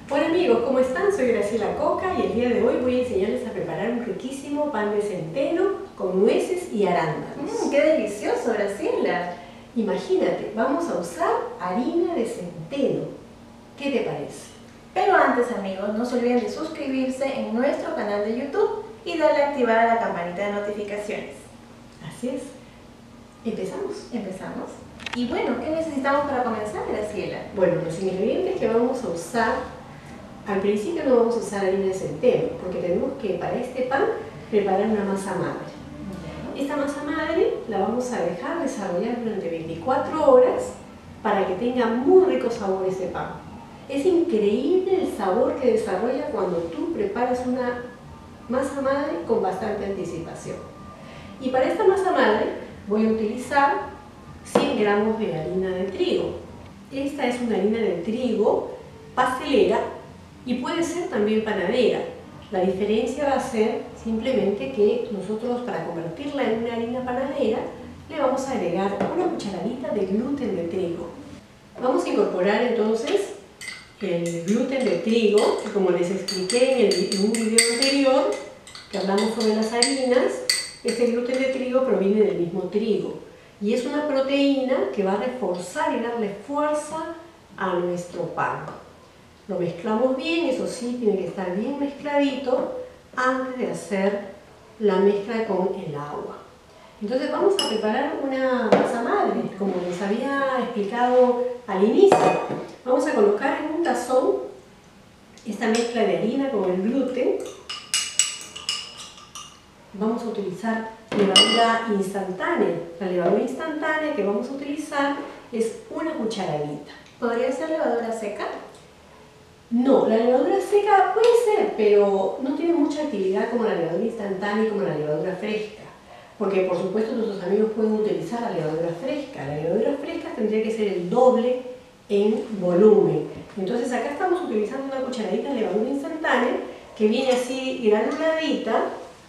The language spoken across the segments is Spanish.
Hola amigos, ¿cómo están? Soy Graciela Coca y el día de hoy voy a enseñarles a preparar un riquísimo pan de centeno con nueces y arándanos. ¡Qué delicioso, Graciela! Imagínate, vamos a usar harina de centeno. ¿Qué te parece? Pero antes, amigos, no se olviden de suscribirse en nuestro canal de YouTube y darle a activar a la campanita de notificaciones. Así es. ¿Empezamos? ¿Empezamos? Y bueno, ¿qué necesitamos para comenzar, Graciela? Bueno, los ingredientes que vamos a usar, al principio no vamos a usar harina de centeno, porque tenemos que para este pan preparar una masa madre. Esta masa madre la vamos a dejar desarrollar durante 24 horas para que tenga muy rico sabor ese pan. Es increíble el sabor que desarrolla cuando tú preparas una masa madre con bastante anticipación. Y para esta masa madre voy a utilizar 100 gramos de harina de trigo. Esta es una harina de trigo pastelera y puede ser también panadera. La diferencia va a ser simplemente que nosotros, para convertirla en una harina panadera, le vamos a agregar una cucharadita de gluten de trigo. Vamos a incorporar entonces el gluten de trigo, que como les expliqué en un video anterior que hablamos sobre las harinas, este gluten de trigo proviene del mismo trigo y es una proteína que va a reforzar y darle fuerza a nuestro pan. Lo mezclamos bien, eso sí, tiene que estar bien mezcladito antes de hacer la mezcla con el agua. Entonces vamos a preparar una masa madre, como les había explicado al inicio. Vamos a colocar en un tazón esta mezcla de harina con el gluten. Vamos a utilizar levadura instantánea. La levadura instantánea que vamos a utilizar es una cucharadita. ¿Podría ser levadura seca? No, la levadura seca puede ser, pero no tiene mucha actividad como la levadura instantánea y como la levadura fresca. Porque por supuesto nuestros amigos pueden utilizar la levadura fresca. La levadura fresca tendría que ser el doble en volumen. Entonces acá estamos utilizando una cucharadita de levadura instantánea que viene así granuladita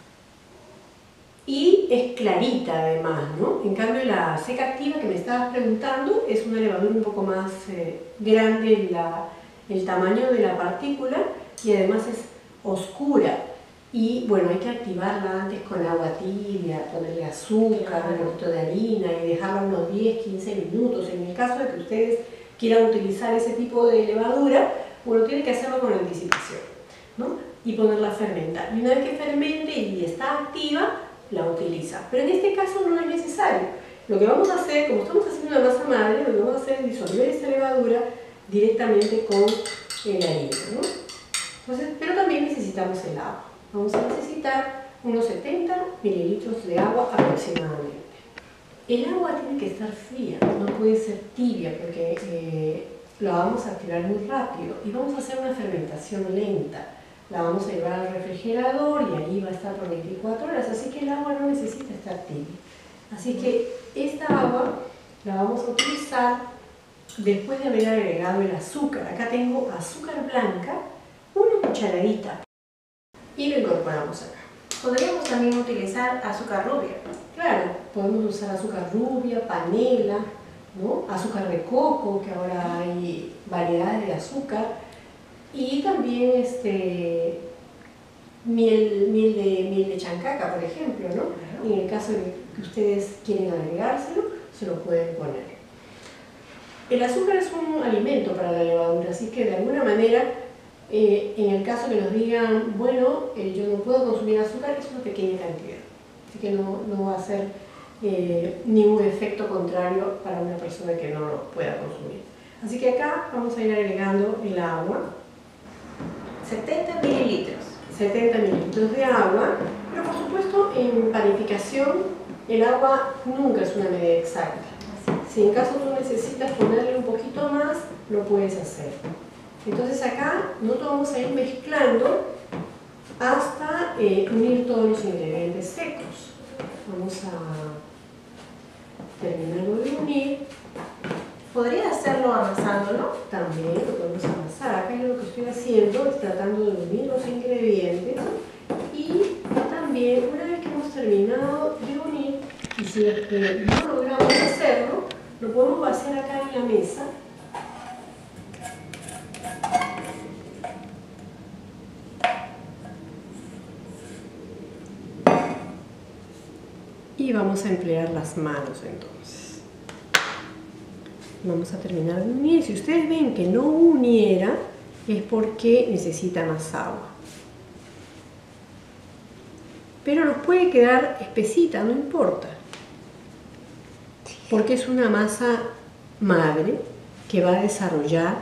y es clarita además, ¿no? En cambio la seca activa que me estabas preguntando es una levadura un poco más grande el tamaño de la partícula y además es oscura. Y bueno, hay que activarla antes con agua tibia, ponerle azúcar, un poquito de harina y dejarla unos 10-15 minutos. En el caso de que ustedes quieran utilizar ese tipo de levadura, bueno, tienen que hacerlo con anticipación, ¿no? Y ponerla a fermentar. Y una vez que fermente y está activa, la utiliza. Pero en este caso no es necesario. Lo que vamos a hacer, como estamos haciendo una masa madre, lo que vamos a hacer es disolver esta levadura directamente con la harina, ¿no? Entonces, pero también necesitamos el agua. Vamos a necesitar unos 70 mililitros de agua aproximadamente. El agua tiene que estar fría, no puede ser tibia porque la vamos a activar muy rápido y vamos a hacer una fermentación lenta. La vamos a llevar al refrigerador y ahí va a estar por 24 horas, así que el agua no necesita estar tibia. Así que esta agua la vamos a utilizar después de haber agregado el azúcar. Acá tengo azúcar blanca, una cucharadita, y lo incorporamos acá. Podríamos también utilizar azúcar rubia. Claro, podemos usar azúcar rubia, panela, ¿no? Azúcar de coco, que ahora hay variedades de azúcar, y también miel de chancaca, por ejemplo, ¿no? En el caso de que ustedes quieren agregárselo, se lo pueden poner. El azúcar es un alimento para la levadura, así que de alguna manera, en el caso que nos digan, bueno, yo no puedo consumir azúcar, es una pequeña cantidad, así que no va a ser ningún efecto contrario para una persona que no lo pueda consumir. Así que acá vamos a ir agregando el agua. 70 mililitros. 70 mililitros de agua, pero por supuesto en panificación el agua nunca es una medida exacta. Si en caso tú necesitas ponerle un poquito más, lo puedes hacer. Entonces acá nosotros vamos a ir mezclando hasta unir todos los ingredientes secos. Vamos a terminarlo de unir. ¿Podría hacerlo amasándolo? También lo podemos amasar. Acá yo lo que estoy haciendo es tratando de unir los ingredientes y también una vez que hemos terminado de unir, y si no logramos hacerlo, lo podemos vaciar acá en la mesa Y vamos a emplear las manos entonces. Vamos a terminar de unir. Si ustedes ven que no uniera, es porque necesita más agua. Pero nos puede quedar espesita, no importa. Porque es una masa madre que va a desarrollar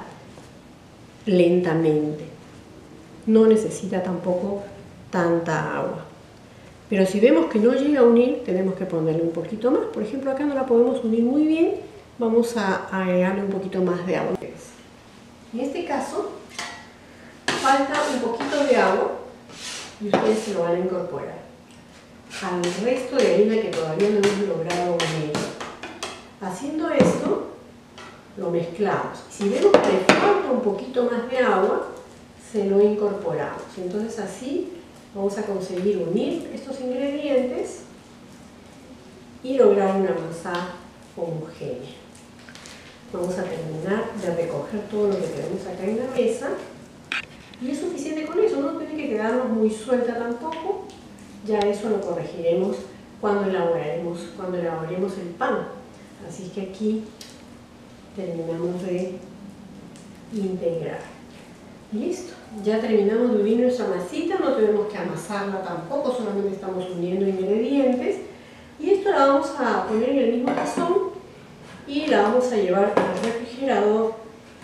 lentamente. No necesita tampoco tanta agua. Pero si vemos que no llega a unir, tenemos que ponerle un poquito más. Por ejemplo, acá no la podemos unir muy bien, vamos a agregarle un poquito más de agua. En este caso, falta un poquito de agua y ustedes se lo van a incorporar al resto de harina que todavía no hemos logrado unir. Haciendo esto, lo mezclamos. Si vemos que le falta un poquito más de agua, se lo incorporamos. Entonces así vamos a conseguir unir estos ingredientes y lograr una masa homogénea. Vamos a terminar de recoger todo lo que tenemos acá en la mesa y es suficiente con eso, no tiene que quedarnos muy suelta tampoco. Ya eso lo corregiremos cuando elaboremos el pan. Así que aquí terminamos de integrar. Listo, ya terminamos de unir nuestra masita, no tenemos que amasarla tampoco, solamente estamos uniendo ingredientes. Y esto la vamos a poner en el mismo tazón y la vamos a llevar al refrigerador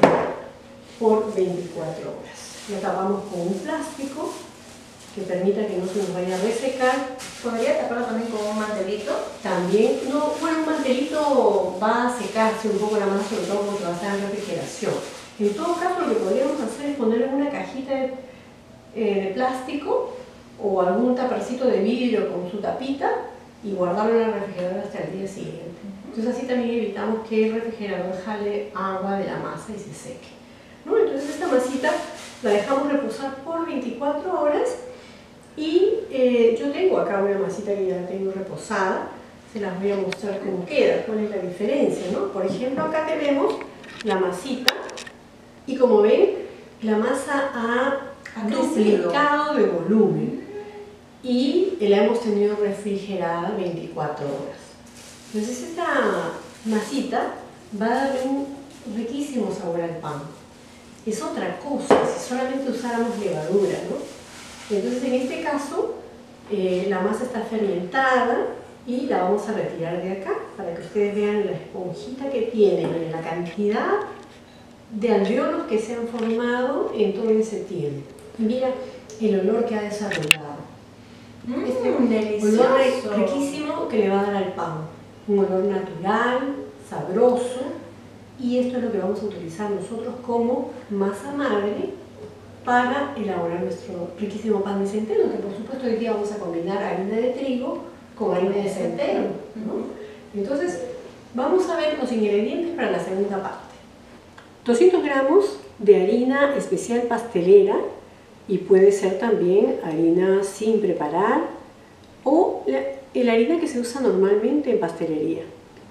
por 24 horas. La tapamos con un plástico que permita que no se nos vaya a resecar. ¿Podría taparlo también con un mantelito? También, no, bueno, un mantelito va a secarse un poco la masa, sobre todo porque va a estar en refrigeración. En todo caso, lo que podríamos hacer es ponerle una cajita de plástico o algún tapercito de vidrio con su tapita y guardarlo en el refrigerador hasta el día siguiente. Entonces así también evitamos que el refrigerador jale agua de la masa y se seque, ¿no? Entonces esta masita la dejamos reposar por 24 horas y yo tengo acá una masita que ya la tengo reposada, se las voy a mostrar cómo queda, cuál es la diferencia, ¿no? Por ejemplo, acá tenemos la masita y como ven, la masa ha duplicado de volumen y la hemos tenido refrigerada 24 horas. Entonces esta masita va a darle un riquísimo sabor al pan. Es otra cosa si solamente usáramos levadura, ¿no? Entonces en este caso la masa está fermentada y la vamos a retirar de acá para que ustedes vean la esponjita que tiene, la cantidad de alvéolos que se han formado en todo ese tiempo. Y mira el olor que ha desarrollado. Este olor riquísimo que le va a dar al pan. Un olor natural, sabroso, y esto es lo que vamos a utilizar nosotros como masa madre para elaborar nuestro riquísimo pan de centeno, que por supuesto hoy día vamos a combinar harina de trigo con harina de centeno, ¿no? Entonces vamos a ver los ingredientes para la segunda parte. 200 gramos de harina especial pastelera, y puede ser también harina sin preparar o la harina que se usa normalmente en pastelería.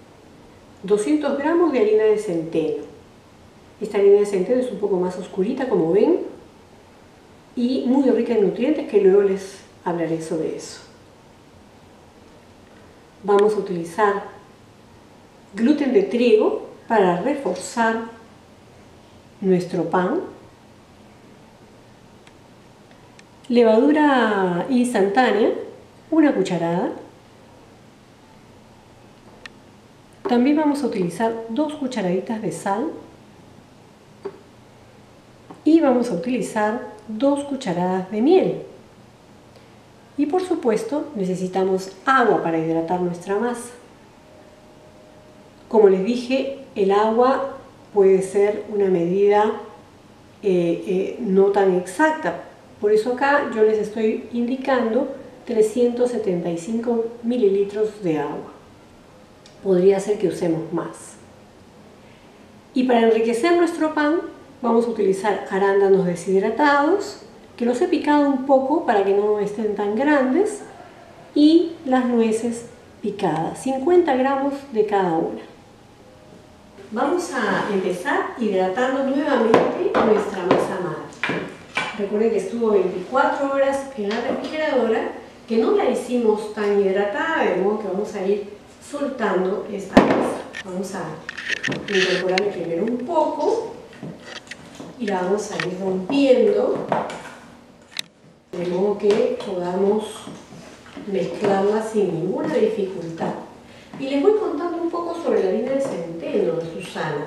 200 gramos de harina de centeno. Esta harina de centeno es un poco más oscurita, como ven, y muy rica en nutrientes, que luego les hablaré sobre eso. Vamos a utilizar gluten de trigo para reforzar nuestro pan. Levadura instantánea, una cucharada. También vamos a utilizar 2 cucharaditas de sal y vamos a utilizar 2 cucharadas de miel. Y por supuesto necesitamos agua para hidratar nuestra masa. Como les dije, el agua puede ser una medida no tan exacta. Por eso acá yo les estoy indicando 375 mililitros de agua. Podría ser que usemos más. Y para enriquecer nuestro pan vamos a utilizar arándanos deshidratados, que los he picado un poco para que no estén tan grandes, y las nueces picadas, 50 gramos de cada una. Vamos a empezar hidratando nuevamente nuestra masa madre. Recuerden que estuvo 24 horas en la refrigeradora que no la hicimos tan hidratada, de modo que vamos a ir soltando esta masa. Vamos a incorporarle primero un poco y la vamos a ir rompiendo, de modo que podamos mezclarla sin ninguna dificultad. Y les voy contando un poco sobre la harina de centeno de Susana.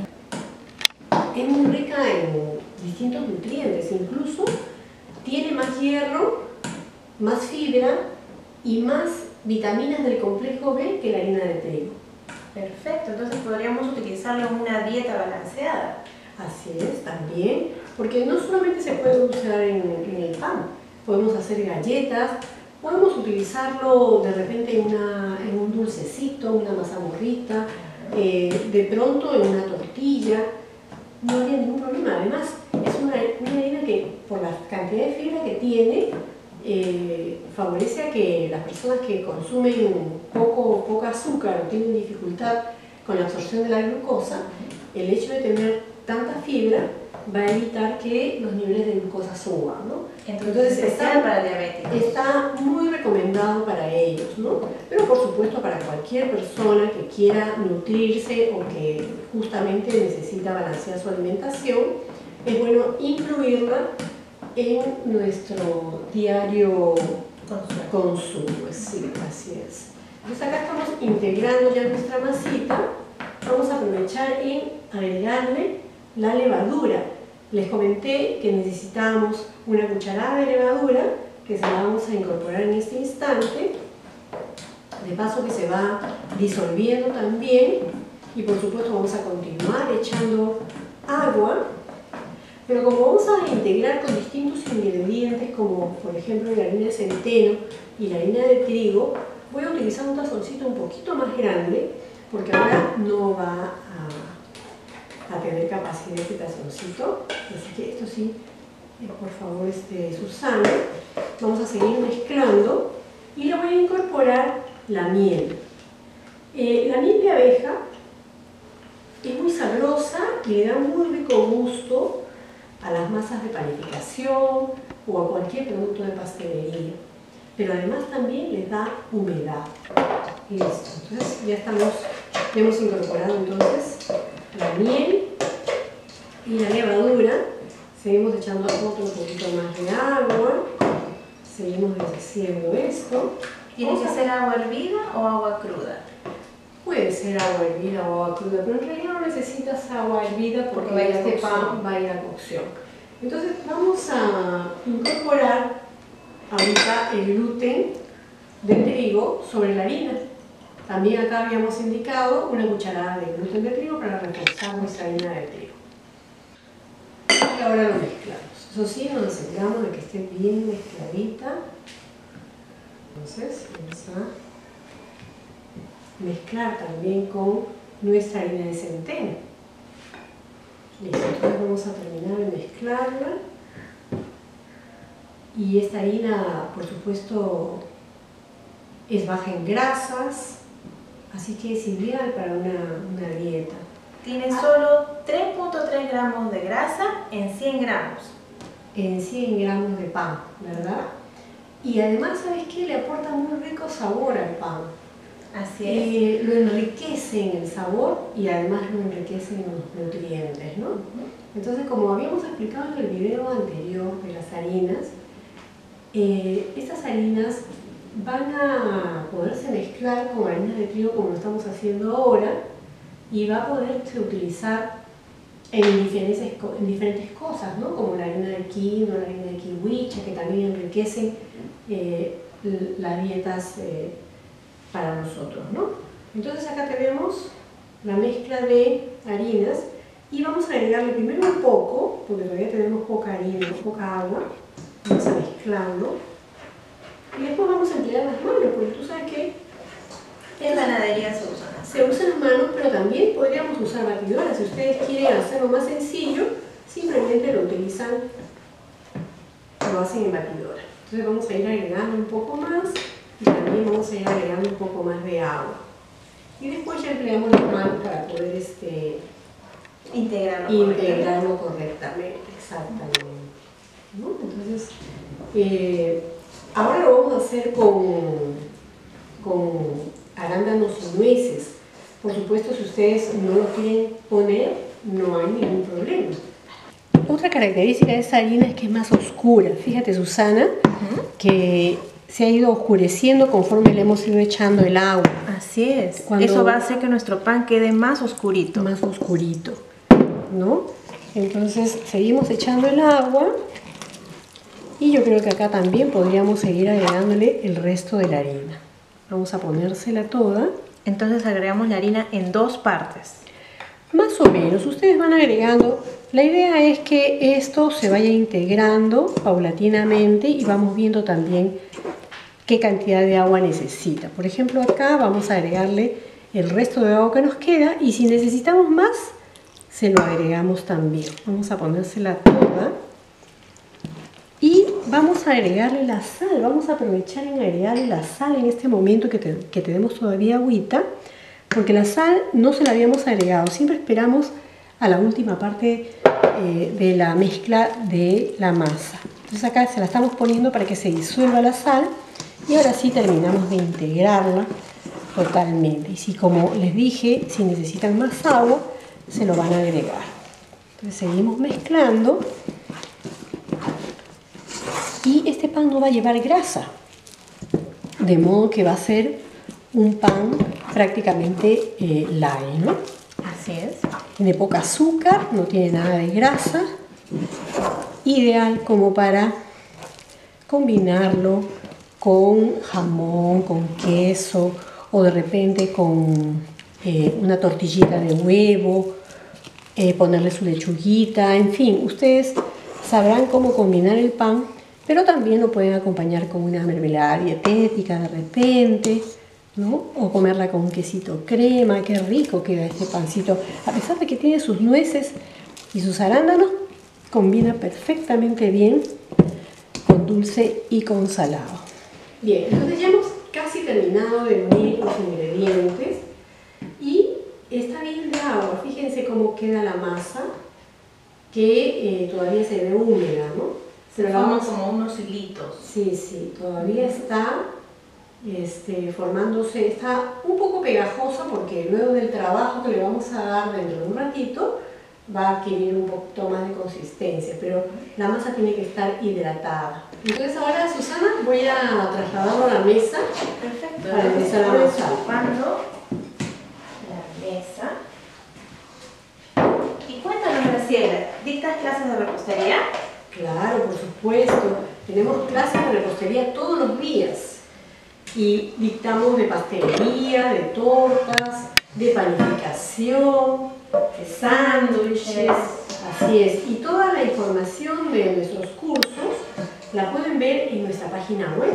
Es muy rica en distintos nutrientes, incluso tiene más hierro, más fibra y más vitaminas del complejo B que la harina de trigo. Perfecto, entonces podríamos utilizarlo en una dieta balanceada. Así es, también, porque no solamente se puede usar en el pan, podemos hacer galletas, podemos utilizarlo de repente en un dulcecito, una mazamorrita, de pronto en una tortilla, no habría ningún problema. Además, es una harina que, por la cantidad de fibra que tiene, favorece a que las personas que consumen poca azúcar o tienen dificultad con la absorción de la glucosa, el hecho de tener tanta fibra va a evitar que los niveles de glucosa suban, ¿no? Entonces para diabéticos. Está muy recomendado para ellos, ¿no? Pero por supuesto para cualquier persona que quiera nutrirse o que justamente necesita balancear su alimentación, es bueno incluirla en nuestro diario consumo. Sí, así es. Entonces acá estamos integrando ya nuestra masita. Vamos a aprovechar en agregarle la levadura. Les comenté que necesitamos una cucharada de levadura que se la vamos a incorporar en este instante, de paso que se va disolviendo también, y por supuesto vamos a continuar echando agua, pero como vamos a integrar con distintos ingredientes como por ejemplo la harina de centeno y la harina de trigo, voy a utilizar un tazoncito un poquito más grande porque ahora no va a tener capacidad este tazoncito, así que esto sí, por favor Susana, vamos a seguir mezclando y le voy a incorporar la miel. La miel de abeja es muy sabrosa y le da muy rico gusto a las masas de panificación o a cualquier producto de pastelería, pero además también les da humedad. Listo, entonces ya hemos incorporado entonces la miel y la levadura. Seguimos echando otro poquito más de agua, seguimos deshaciendo esto. ¿Tiene que ser agua hervida o agua cruda? Puede ser agua hervida o agua cruda, pero en realidad no necesitas agua hervida porque este pan va a ir a cocción. Entonces vamos a incorporar ahorita el gluten del trigo sobre la harina. También acá habíamos indicado una cucharada de gluten de trigo para reforzar nuestra harina de trigo. Y ahora lo mezclamos. Eso sí, nos aseguramos de que esté bien mezcladita. Entonces vamos a mezclar también con nuestra harina de centeno. Listo, entonces vamos a terminar de mezclarla. Y esta harina, por supuesto, es baja en grasas, así que es ideal para una dieta. Tiene solo 3.3 gramos de grasa en 100 gramos. En 100 gramos de pan, ¿verdad? Y además, ¿sabes qué? Le aporta muy rico sabor al pan. Así es. Lo enriquece en el sabor y además lo enriquece en los nutrientes, ¿no? Entonces, como habíamos explicado en el video anterior de las harinas, estas harinas van a poderse mezclar con harinas de trigo como lo estamos haciendo ahora y va a poderse utilizar en diferentes cosas, ¿no? Como la harina de quinoa, la harina de kiwicha, que también enriquecen las dietas para nosotros, ¿no? Entonces acá tenemos la mezcla de harinas y vamos a agregarle primero un poco, porque todavía tenemos poca harina, poca agua, vamos a mezclarlo y después vamos a emplear las manos, porque tú sabes que en panadería se usan las manos, pero también podríamos usar batidoras. Si ustedes quieren hacerlo más sencillo, simplemente lo utilizan, lo hacen en batidora. Entonces vamos a ir agregando un poco más y también vamos a ir agregando un poco más de agua. Y después ya empleamos las manos para poder integrarlo correctamente. Exactamente, ¿no? Entonces, Ahora lo vamos a hacer con arándanos y nueces. Por supuesto, si ustedes no lo quieren poner, no hay ningún problema. Otra característica de esta harina es que es más oscura. Fíjate, Susana, que se ha ido oscureciendo conforme le hemos ido echando el agua. Así es. Eso va a hacer que nuestro pan quede más oscurito. Más oscurito, ¿no? Entonces seguimos echando el agua y yo creo que acá también podríamos seguir agregándole el resto de la harina. Vamos a ponérsela toda. Entonces agregamos la harina en 2 partes. Más o menos, ustedes van agregando. La idea es que esto se vaya integrando paulatinamente y vamos viendo también qué cantidad de agua necesita. Por ejemplo, acá vamos a agregarle el resto de agua que nos queda y si necesitamos más, se lo agregamos también. Vamos a ponérsela toda y vamos a agregarle la sal. Vamos a aprovechar en agregarle la sal en este momento que tenemos todavía agüita, porque la sal no se la habíamos agregado. Siempre esperamos a la última parte de la mezcla de la masa. Entonces acá se la estamos poniendo para que se disuelva la sal y ahora sí terminamos de integrarla totalmente. Y si, como les dije, si necesitan más agua, se lo van a agregar. Entonces seguimos mezclando y este pan no va a llevar grasa, de modo que va a ser un pan prácticamente light, ¿no? Así es. Tiene poca azúcar, no tiene nada de grasa, ideal como para combinarlo con jamón, con queso o de repente con una tortillita de huevo, ponerle su lechuguita, en fin, ustedes sabrán cómo combinar el pan, pero también lo pueden acompañar con una mermelada dietética de repente, ¿no? O comerla con un quesito crema. Qué rico queda este pancito. A pesar de que tiene sus nueces y sus arándanos, combina perfectamente bien con dulce y con salado. Bien, entonces ya hemos casi terminado de unir los ingredientes y está bien de agua. Fíjense cómo queda la masa, que todavía se ve húmeda, ¿no? Se forman como unos hilitos. Sí, sí, todavía está formándose, está un poco pegajosa porque luego del trabajo que le vamos a dar dentro de un ratito va a adquirir un poquito más de consistencia, pero la masa tiene que estar hidratada. Entonces ahora, Susana, voy a trasladarlo a la mesa. Perfecto. Para empezar a amasar. Ocupando la mesa. Y cuéntanos, Graciela, ¿dictas clases de repostería? Claro, por supuesto. Tenemos clases de repostería todos los días. Y dictamos de pastelería, de tortas, de panificación, de sándwiches. Así es. Y toda la información de nuestros cursos la pueden ver en nuestra página web,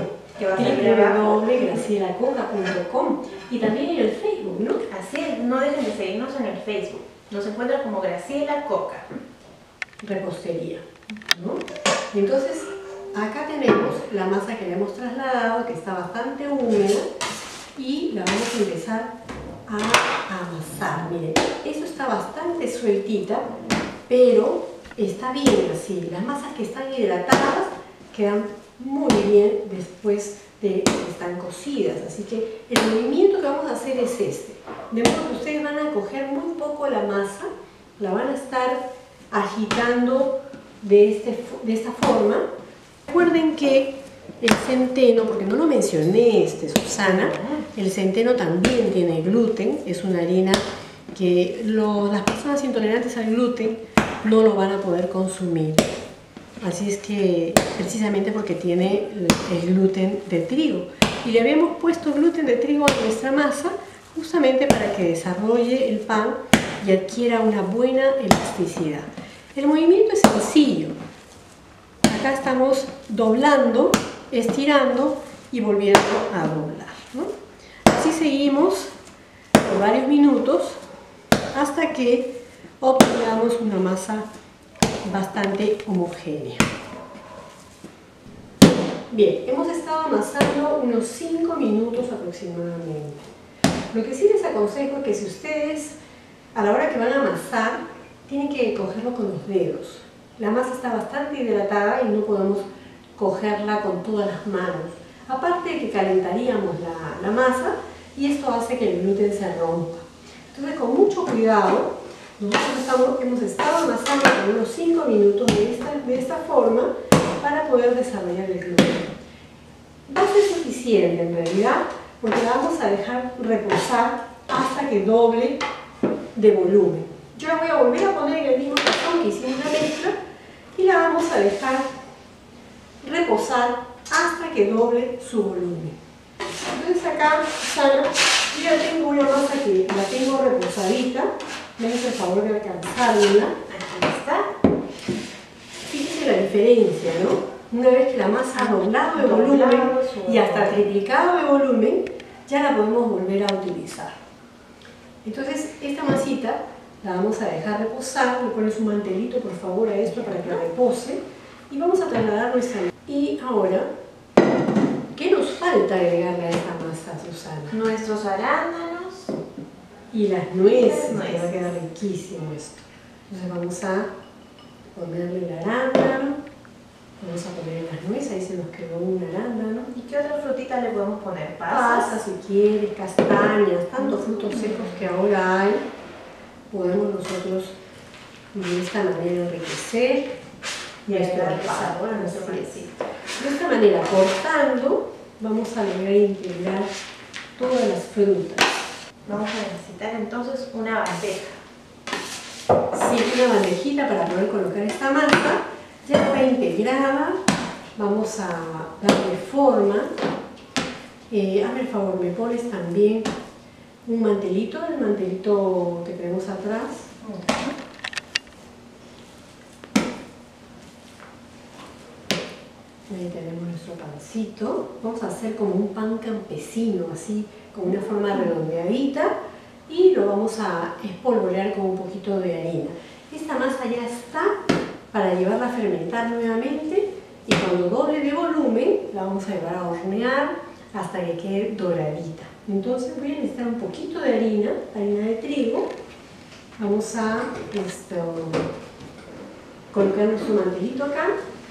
www.gracielacoca.com, y también en el Facebook, ¿no? Así es, no dejen de seguirnos en el Facebook. Nos encuentran como Graciela Coca. Repostería, ¿no? Y entonces, acá tenemos la masa que le hemos trasladado, que está bastante húmeda, y la vamos a empezar a amasar. Miren, eso está bastante sueltita, pero está bien así. Las masas que están hidratadas quedan muy bien después de que están cocidas. Así que el movimiento que vamos a hacer es este. De modo que ustedes van a coger muy poco la masa, la van a estar agitando de esta forma. Recuerden que el centeno, porque no lo mencioné, Susana, el centeno también tiene gluten. Es una harina que las personas intolerantes al gluten no lo van a poder consumir. Así es que, precisamente porque tiene el gluten de trigo. Y le habíamos puesto gluten de trigo a nuestra masa justamente para que desarrolle el pan y adquiera una buena elasticidad. El movimiento es sencillo. Acá estamos doblando, estirando y volviendo a doblar, ¿no? Así seguimos por varios minutos hasta que obtengamos una masa bastante homogénea. Bien, hemos estado amasando unos 5 minutos aproximadamente. Lo que sí les aconsejo es que si ustedes a la hora que van a amasar tienen que cogerlo con los dedos. La masa está bastante hidratada y no podemos cogerla con todas las manos. Aparte de que calentaríamos la masa y esto hace que el gluten se rompa. Entonces, con mucho cuidado, nosotros hemos estado amasando por unos 5 minutos de esta forma para poder desarrollar el gluten. Va a ser suficiente en realidad, porque la vamos a dejar reposar hasta que doble de volumen. Yo la voy a volver a poner en el mismo tazón que hicimos la mezcla y la vamos a dejar reposar hasta que doble su volumen. Entonces acá, Susana, yo ya tengo una masa que la tengo reposadita. Me hace el favor de alcanzarla. Aquí está. Fíjense la diferencia, ¿no? Una vez que la masa ha doblado de volumen y hasta triplicado de volumen, ya la podemos volver a utilizar. Entonces, esta masita la vamos a dejar reposar. Le pones un mantelito, por favor, a esto para que repose. Y vamos a trasladar nuestra... Y ahora, ¿qué nos falta agregarle a esta masa, Susana? Nuestros arándanos. Y las nueces, que va a quedar riquísimo esto. Entonces vamos a ponerle el arándano, vamos a poner las nueces, ahí se nos quedó un arándano. ¿Y qué otra frutita le podemos poner? Pasas si quieres, castañas, tantos frutos secos que ahora hay. Podemos nosotros de esta manera enriquecer y darle sabor a nuestro pancito. De esta manera, cortando, vamos a lograr integrar todas las frutas. Vamos a necesitar entonces una bandeja. Sí, una bandejita para poder colocar esta masa. Ya está integrada. Vamos a darle forma. Hazme el favor, me pones también un mantelito, el mantelito que tenemos atrás. Ahí tenemos nuestro pancito. Vamos a hacer como un pan campesino, así, con una forma redondeadita, y lo vamos a espolvorear con un poquito de harina. Esta masa ya está para llevarla a fermentar nuevamente, y cuando doble de volumen la vamos a llevar a hornear hasta que quede doradita. Entonces voy a necesitar un poquito de harina de trigo. Vamos a colocar nuestro mantelito acá.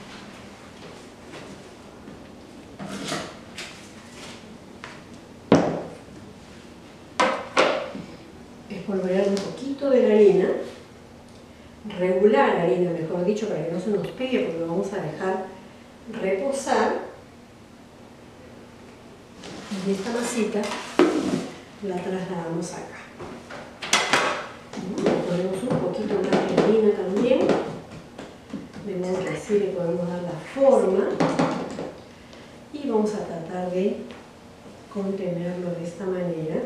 Espolvorear un poquito de la harina, regular la harina, mejor dicho, para que no se nos pegue, porque lo vamos a dejar reposar. Y esta masita la trasladamos acá. Ponemos un poquito más de harina también, de modo que así le podemos dar la forma. Y vamos a tratar de contenerlo de esta manera,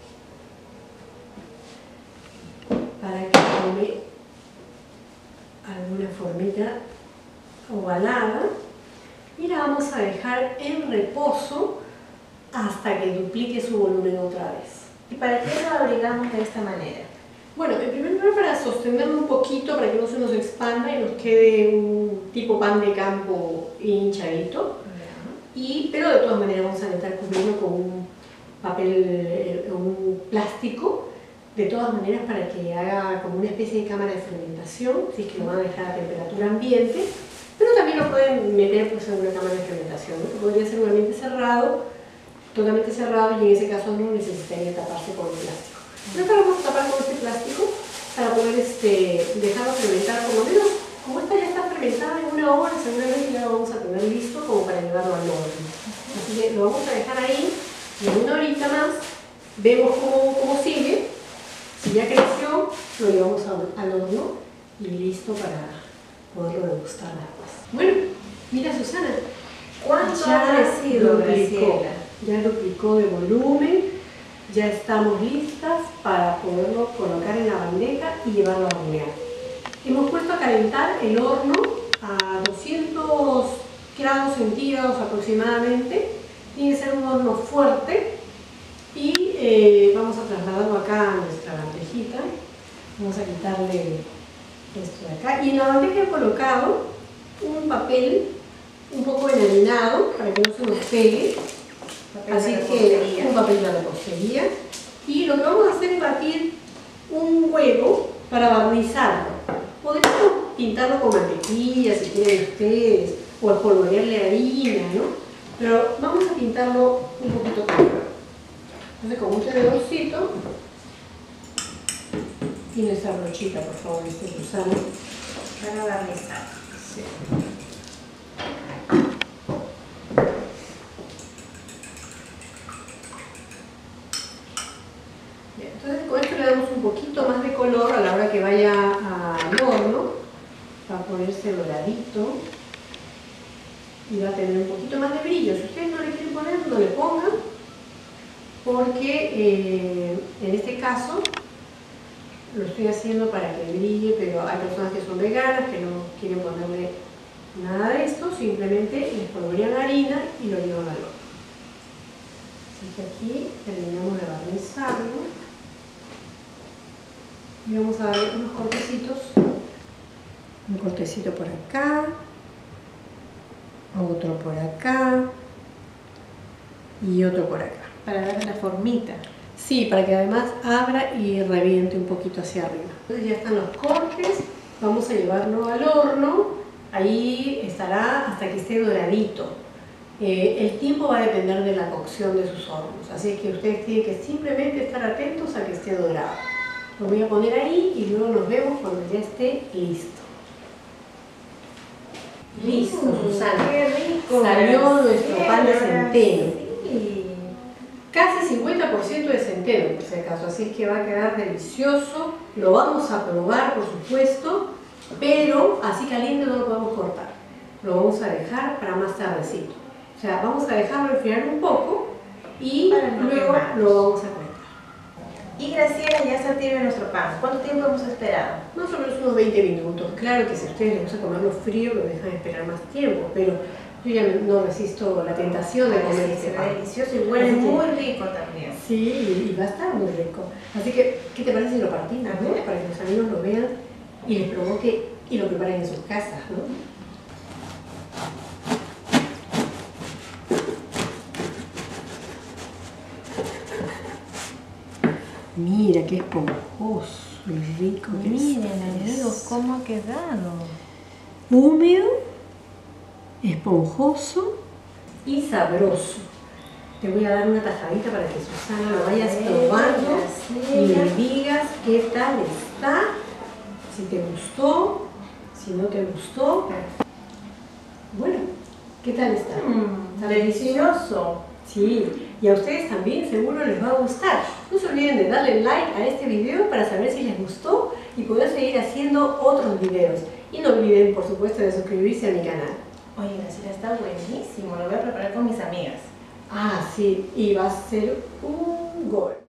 para que tome alguna formita ovalada, y la vamos a dejar en reposo hasta que duplique su volumen otra vez. ¿Y para qué lo abrigamos de esta manera? Bueno, en primer lugar para sostenerlo un poquito, para que no se nos expanda y nos quede un tipo pan de campo hinchadito. Pero de todas maneras vamos a intentar cubrirlo con un papel, un plástico, de todas maneras para que haga como una especie de cámara de fermentación, si es que lo van a dejar a temperatura ambiente, pero también lo pueden meter pues, en una cámara de fermentación, ¿no? Que podría ser un ambiente cerrado, totalmente cerrado, y en ese caso no necesitaría taparse con el plástico. Pero ahora vamos a tapar con este plástico para poder dejarlo fermentar por lo menos. Como esta ya está fermentada en 1 hora, seguramente ya lo vamos a tener listo como para llevarlo al horno. Así que lo vamos a dejar ahí, y en 1 horita más vemos cómo sigue. Si ya creció, lo llevamos al horno y listo para poderlo degustar después. Bueno, mira, Susana, ¿cuánto ha crecido, Graciela? Ya duplicó de volumen, ya estamos listas para poderlo colocar en la bandeja y llevarlo a hornear. Hemos puesto a calentar el horno a 200 grados centígrados aproximadamente. Tiene que ser un horno fuerte. Y vamos a trasladarlo acá a nuestra bandejita. Vamos a quitarle esto de acá. Y en la bandeja he colocado un papel un poco enharinado para que no se nos pegue. Así que un papel de repostería. Y lo que vamos a hacer es batir un huevo para barnizarlo. Podemos pintarlo con mantequilla si quieren ustedes, o espolvorearle harina, ¿no? Pero vamos a pintarlo un poquito primero. Entonces con un tenedorcito y nuestra brochita, por favor, Susana. Para barnizar. Sí. Bien, entonces con esto le damos un poquito más de color a la hora que vaya al horno. Va a ponerse doradito y va a tener un poquito más de brillo. Si ustedes no le quieren poner, no le pongan, porque en este caso lo estoy haciendo para que brille, pero hay personas que son veganas, que no quieren ponerle nada de esto, simplemente les pondrían harina y lo llevan al horno. Así que aquí terminamos de barnizarlo y vamos a darle unos cortecitos, un cortecito por acá, otro por acá y otro por acá. Para darle la formita. Sí, para que además abra y reviente un poquito hacia arriba. Entonces ya están los cortes, vamos a llevarlo al horno, ahí estará hasta que esté doradito. El tiempo va a depender de la cocción de sus hornos, así que ustedes tienen que simplemente estar atentos a que esté dorado. Lo voy a poner ahí y luego nos vemos cuando ya esté listo. Listo, Susana. ¡Qué rico! Salió nuestro pan de centeno. Sí. Casi 50% de centeno, por si acaso, así es que va a quedar delicioso. Lo vamos a probar, por supuesto, pero así caliente no lo podemos cortar. Lo vamos a dejar para más tardecito. O sea, vamos a dejarlo enfriar un poco y luego lo vamos a cortar. Y Graciela, ya está tibio nuestro pan. ¿Cuánto tiempo hemos esperado? Más o menos unos 20 minutos. Claro que si a ustedes les gusta comerlo frío, lo dejan esperar más tiempo, pero yo ya no resisto la tentación de comer este pan. Delicioso y huele muy rico también. Sí, y va a estar muy rico. Así que, ¿qué te parece si lo partimos, ¿no? Para que los amigos lo vean y les provoque y lo preparen en sus casas, ¿no? Mira qué esponjoso y rico que Miren, es. amigos, cómo ha quedado. Húmedo, esponjoso y sabroso. Te voy a dar una tajadita para que Susana lo vayas probando y me digas qué tal está, si te gustó, si no te gustó. Bueno, ¿qué tal está? Delicioso. Sí, y a ustedes también seguro les va a gustar. No se olviden de darle like a este video para saber si les gustó y poder seguir haciendo otros videos. Y no olviden, por supuesto, de suscribirse a mi canal. Oye, Graciela, está buenísimo. Lo voy a preparar con mis amigas. Ah, sí, y va a ser un gol.